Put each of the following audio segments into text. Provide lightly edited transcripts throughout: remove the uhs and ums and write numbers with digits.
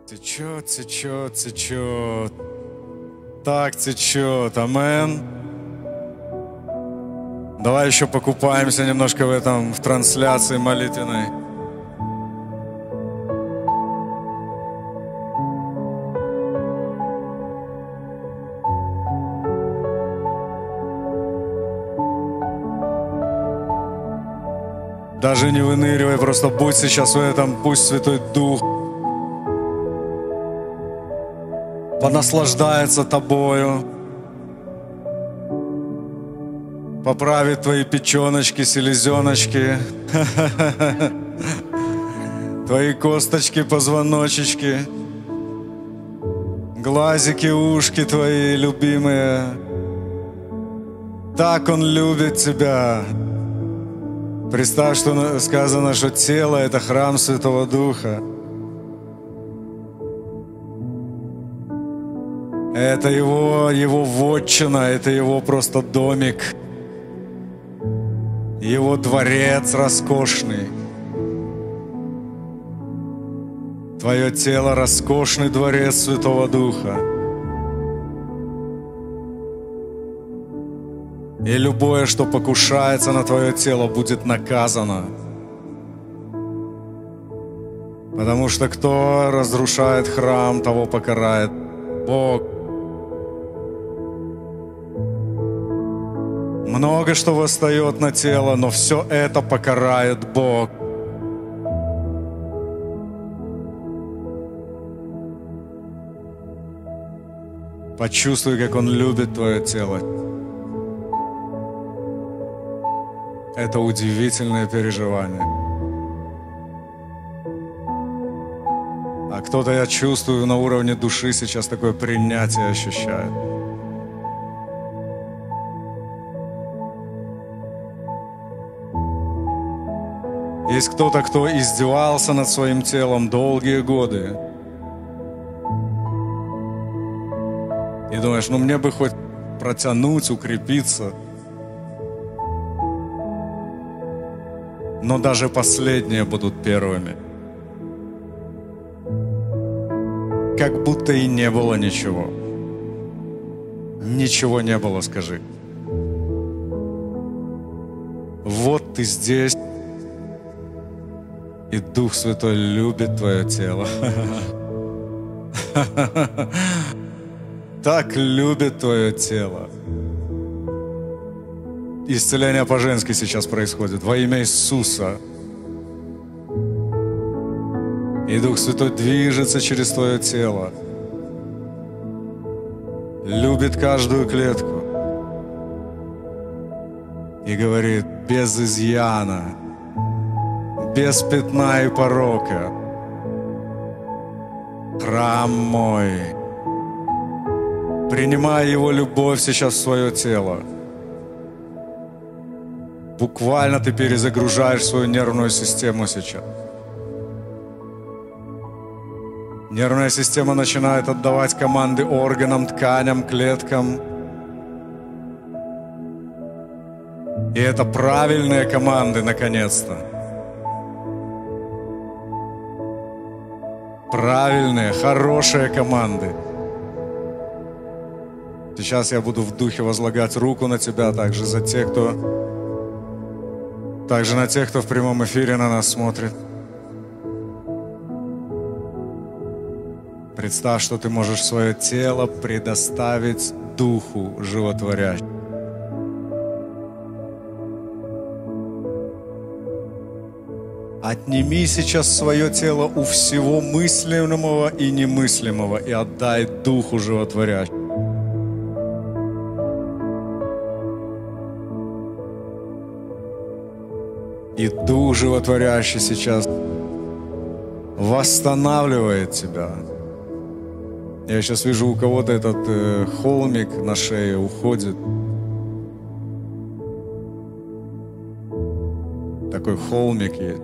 Течет, течет, течет. Так течет. Амен. Давай еще покупаемся немножко в трансляции молитвенной. Даже не выныривай, просто будь сейчас в этом, пусть Святой Дух понаслаждается тобою, поправит твои печеночки, селезеночки, твои косточки, позвоночечки, глазики, ушки твои любимые. Так Он любит тебя. Представь, что сказано, что тело — это храм Святого Духа. Это его вотчина, это Его просто домик, Его дворец роскошный. Твое тело — роскошный дворец Святого Духа. И любое, что покушается на твое тело, будет наказано. Потому что кто разрушает храм, того покарает Бог. Много что восстает на тело, но все это покарает Бог. Почувствуй, как Он любит твое тело. Это удивительное переживание. А кто-то, я чувствую, на уровне души сейчас такое принятие ощущает. Есть кто-то, кто издевался над своим телом долгие годы. И думаешь, мне бы хоть протянуть, укрепиться. Но даже последние будут первыми. Как будто и не было ничего. Ничего не было, скажи. Вот ты здесь, и Дух Святой любит твое тело. Так любит твое тело. Исцеление по-женски сейчас происходит во имя Иисуса. И Дух Святой движется через твое тело. Любит каждую клетку. И говорит: без изъяна, без пятна и порока. Храм мой. Принимай Его любовь сейчас в свое тело. Буквально ты перезагружаешь свою нервную систему сейчас. Нервная система начинает отдавать команды органам, тканям, клеткам. И это правильные команды, наконец-то. Правильные, хорошие команды. Сейчас я буду в духе возлагать руку на тебя, также на тех, кто в прямом эфире на нас смотрит. Представь, что ты можешь свое тело предоставить Духу животворящему. Отними сейчас свое тело у всего мыслимого и немыслимого и отдай Духу животворящему. И Дух животворящий сейчас восстанавливает тебя. Я сейчас вижу, у кого-то этот холмик на шее уходит. Такой холмик есть.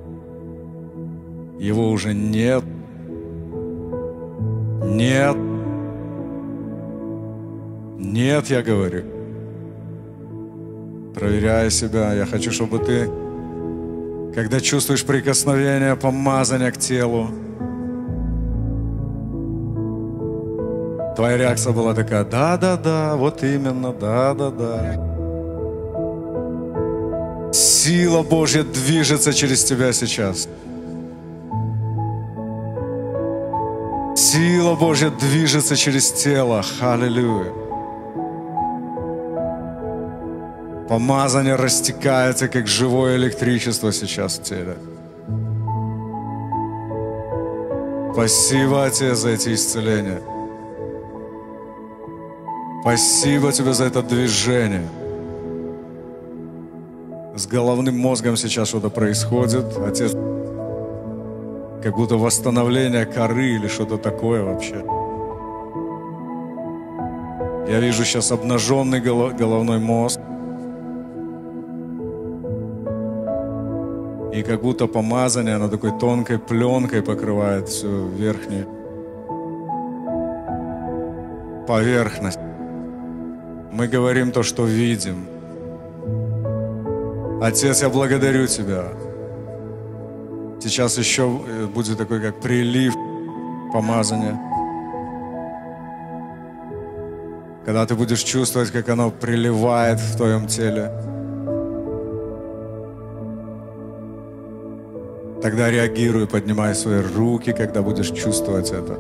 Его уже нет. Нет. Нет, я говорю. Проверяя себя, я хочу, чтобы ты, когда чувствуешь прикосновение, помазание к телу, Твоя реакция была такая: да-да-да, вот именно, да-да-да. Сила Божья движется через тебя сейчас. Сила Божья движется через тело. Аллилуйя. Помазание растекается, как живое электричество сейчас в теле. Спасибо, Отец, за эти исцеления. Спасибо Тебе за это движение. С головным мозгом сейчас что-то происходит. Отец, как будто восстановление коры или что-то такое вообще. Я вижу сейчас обнаженный головной мозг. И как будто помазание, оно такой тонкой пленкой покрывает всю верхнюю поверхность. Мы говорим то, что видим. Отец, я благодарю Тебя. Сейчас еще будет такой, как прилив помазания. Когда ты будешь чувствовать, как оно приливает в твоем теле, тогда реагируй, поднимай свои руки, когда будешь чувствовать это.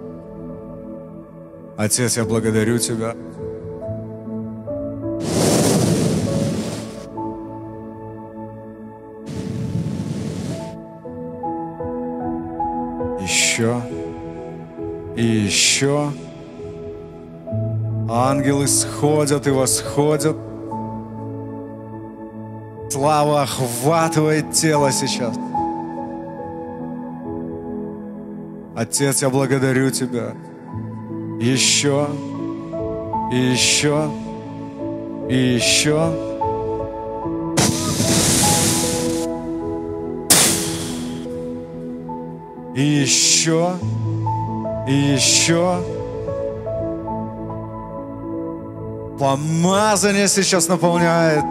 Отец, я благодарю Тебя. Еще и еще. Ангелы сходят и восходят. Слава охватывает тело сейчас. Отец, я благодарю Тебя. Еще и еще и еще. И еще, и еще. Помазание сейчас наполняет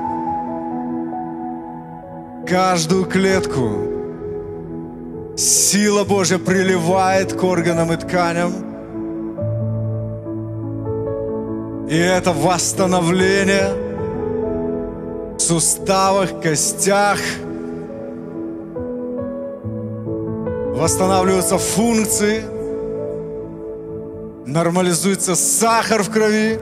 каждую клетку. Сила Божья приливает к органам и тканям. И это восстановление в суставах, костях. Восстанавливаются функции, нормализуется сахар в крови.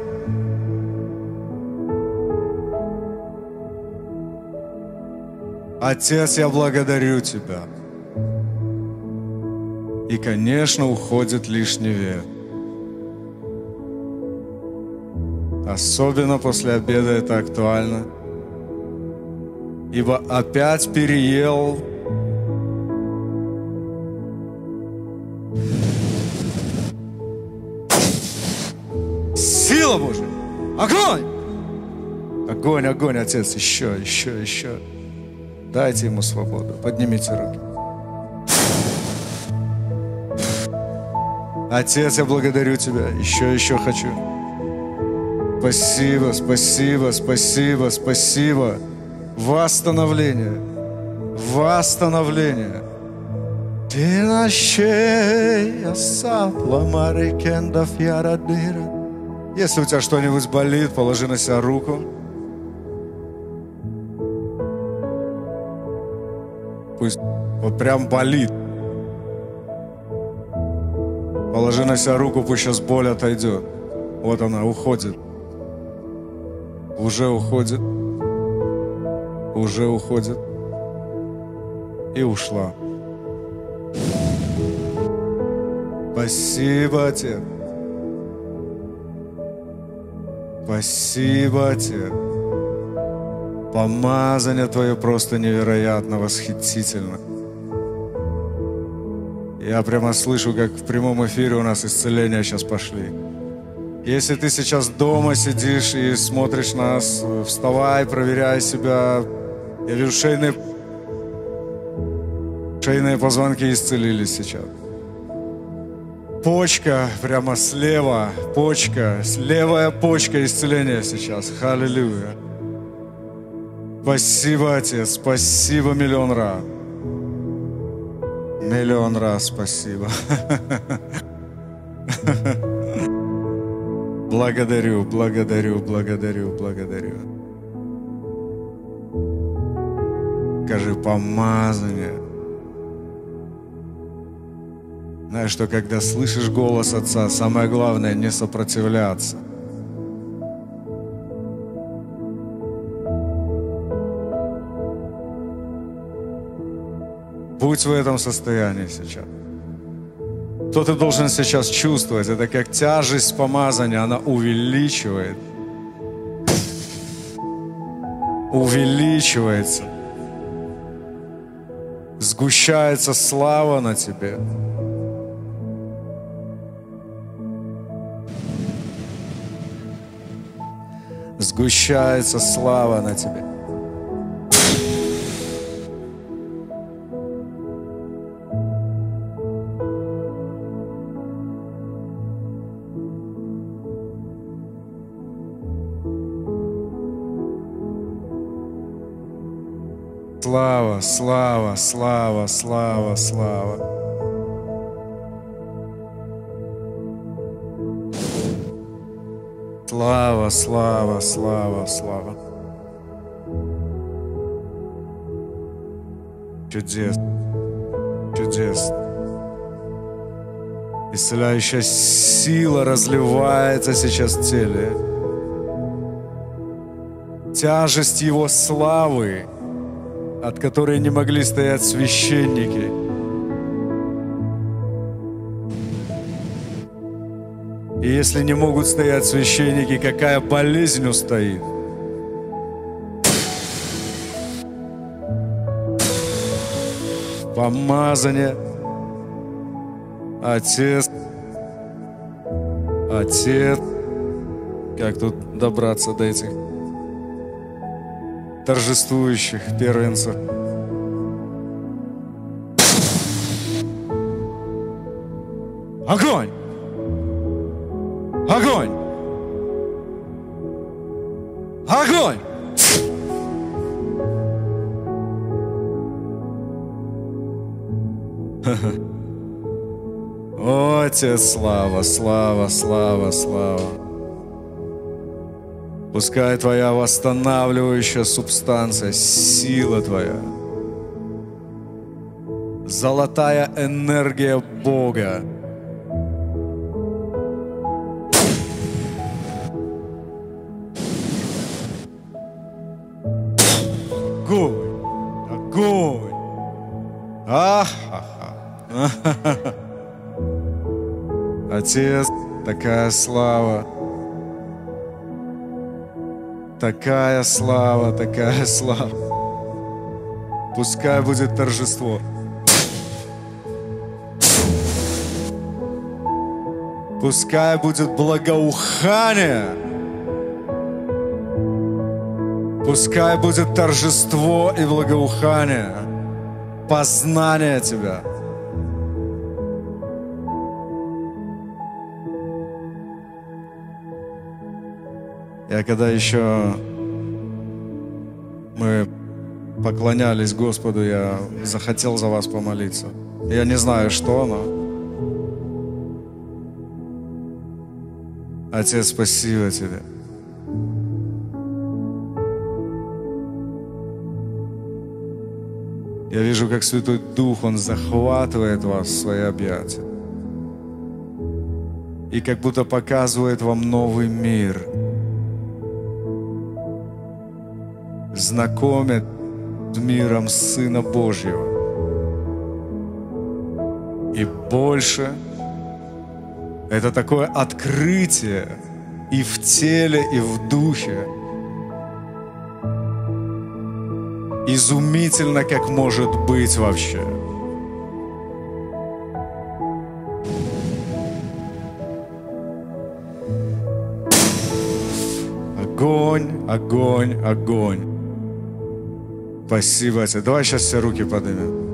Отец, я благодарю Тебя. И, конечно, уходит лишний вес. Особенно после обеда это актуально. Ибо опять переел. Сила Божья! Огонь! Огонь, огонь, Отец, еще, еще, еще. Дайте ему свободу. Поднимите руки. Отец, я благодарю Тебя. Еще хочу. Спасибо, спасибо, спасибо, спасибо. Восстановление. Восстановление. Если у тебя что-нибудь болит, положи на себя руку. Пусть вот прям болит. Положи на себя руку, пусть сейчас боль отойдет. Вот она, уходит. Уже уходит. Уже уходит. И ушла. Спасибо, Отец. Спасибо, Отец. Помазание Твое просто невероятно, восхитительно. Я прямо слышу, как в прямом эфире у нас исцеления сейчас пошли. Если ты сейчас дома сидишь и смотришь нас, вставай, проверяй себя. Я вижу, шейные позвонки исцелились сейчас. Почка прямо слева, почка, левая почка исцеления сейчас. Аллилуйя. Спасибо, Отец, спасибо миллион раз. Миллион раз спасибо. Благодарю, благодарю, благодарю, благодарю. Скажи, помазание. Знаешь, что когда слышишь голос Отца, самое главное не сопротивляться. Будь в этом состоянии сейчас. Что ты должен сейчас чувствовать? Это как тяжесть помазания, она увеличивает. Увеличивается. Сгущается слава на тебе. Сгущается слава на тебе. Слава, слава, слава, слава, слава. Слава, слава, слава, слава. Чудесно, чудесно. Исцеляющая сила разливается сейчас в теле. Тяжесть Его славы, от которой не могли стоять священники. И если не могут стоять священники, какая болезнь устоит? Помазание. Отец. Отец. Как тут добраться до этих торжествующих первенцев? Огонь! Огонь! Огонь! О, Отец, слава, слава, слава, слава. Пускай Твоя восстанавливающая субстанция, сила Твоя, золотая энергия Бога огонь, огонь. Отец, такая слава. Такая слава, такая слава. Пускай будет торжество. Пускай будет благоухание. Пускай будет торжество и благоухание. Познание Тебя. Я когда еще мы поклонялись Господу, я захотел за вас помолиться. Я не знаю, что, но Отец, спасибо Тебе. Я вижу, как Святой Дух, Он захватывает вас в свои объятия. И как будто показывает вам новый мир. Знакомит с миром Сына Божьего. И больше это такое открытие и в теле, и в духе. Изумительно, как может быть вообще. Огонь, огонь, огонь. Спасибо тебе. Давай сейчас все руки поднимем.